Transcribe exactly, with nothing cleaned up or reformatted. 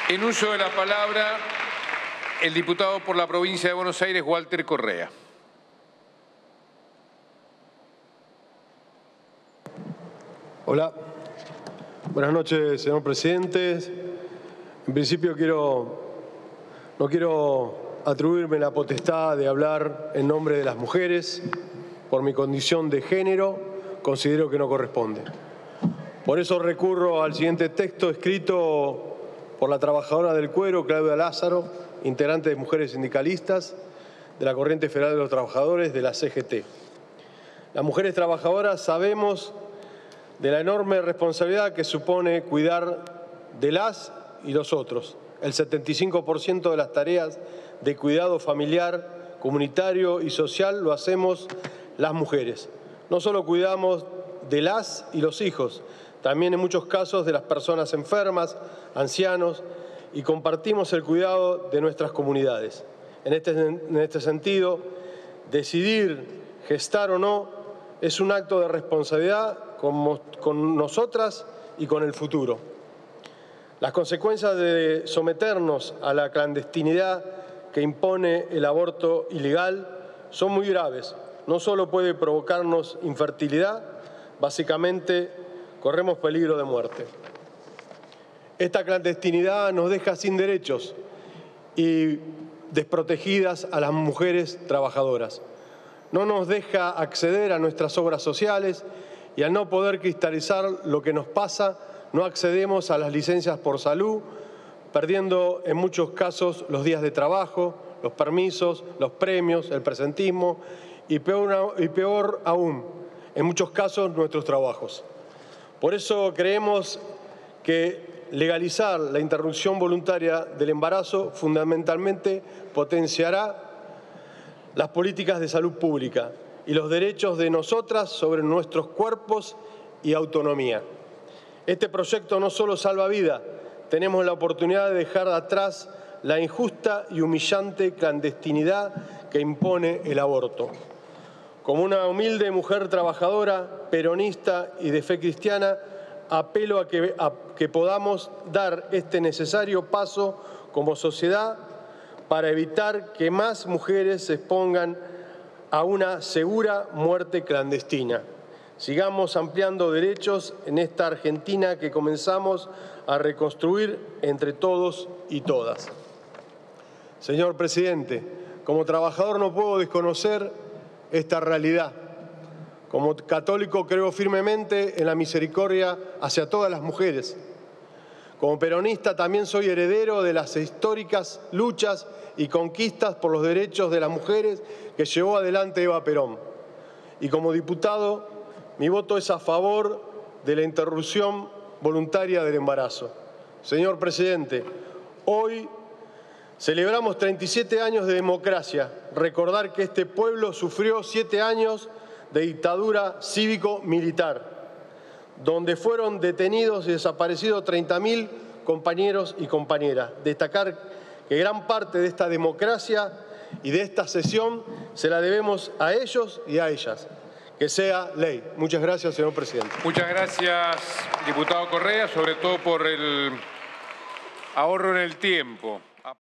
En uso de la palabra, el diputado por la provincia de Buenos Aires, Walter Correa. Hola. Buenas noches, señor presidente. En principio quiero, no quiero atribuirme la potestad de hablar en nombre de las mujeres. Por mi condición de género, considero que no corresponde. Por eso recurro al siguiente texto escrito por la trabajadora del cuero, Claudia Lázaro, integrante de Mujeres Sindicalistas de la Corriente Federal de los Trabajadores de la C G T. Las mujeres trabajadoras sabemos de la enorme responsabilidad que supone cuidar de las y los otros. El setenta y cinco por ciento de las tareas de cuidado familiar, comunitario y social lo hacemos las mujeres. No solo cuidamos de las y los hijos, también en muchos casos de las personas enfermas, ancianos, y compartimos el cuidado de nuestras comunidades. En este, en este sentido, decidir gestar o no es un acto de responsabilidad con, con nosotras y con el futuro. Las consecuencias de someternos a la clandestinidad que impone el aborto ilegal son muy graves. No solo puede provocarnos infertilidad, básicamente corremos peligro de muerte. Esta clandestinidad nos deja sin derechos y desprotegidas a las mujeres trabajadoras. No nos deja acceder a nuestras obras sociales y al no poder cristalizar lo que nos pasa, no accedemos a las licencias por salud, perdiendo en muchos casos los días de trabajo, los permisos, los premios, el presentismo y peor, y peor aún, en muchos casos, nuestros trabajos. Por eso creemos que legalizar la interrupción voluntaria del embarazo fundamentalmente potenciará las políticas de salud pública y los derechos de nosotras sobre nuestros cuerpos y autonomía. Este proyecto no solo salva vida, tenemos la oportunidad de dejar atrás la injusta y humillante clandestinidad que impone el aborto. Como una humilde mujer trabajadora, peronista y de fe cristiana, apelo a que, a que podamos dar este necesario paso como sociedad para evitar que más mujeres se expongan a una segura muerte clandestina. Sigamos ampliando derechos en esta Argentina que comenzamos a reconstruir entre todos y todas. Señor presidente, como trabajador no puedo desconocer esta realidad. Como católico creo firmemente en la misericordia hacia todas las mujeres. Como peronista también soy heredero de las históricas luchas y conquistas por los derechos de las mujeres que llevó adelante Eva Perón. Y como diputado, mi voto es a favor de la interrupción voluntaria del embarazo. Señor presidente, hoy celebramos treinta y siete años de democracia. Recordar que este pueblo sufrió siete años de dictadura cívico-militar, donde fueron detenidos y desaparecidos treinta mil compañeros y compañeras. Destacar que gran parte de esta democracia y de esta sesión se la debemos a ellos y a ellas. Que sea ley. Muchas gracias, señor presidente. Muchas gracias, diputado Correa, sobre todo por el ahorro en el tiempo.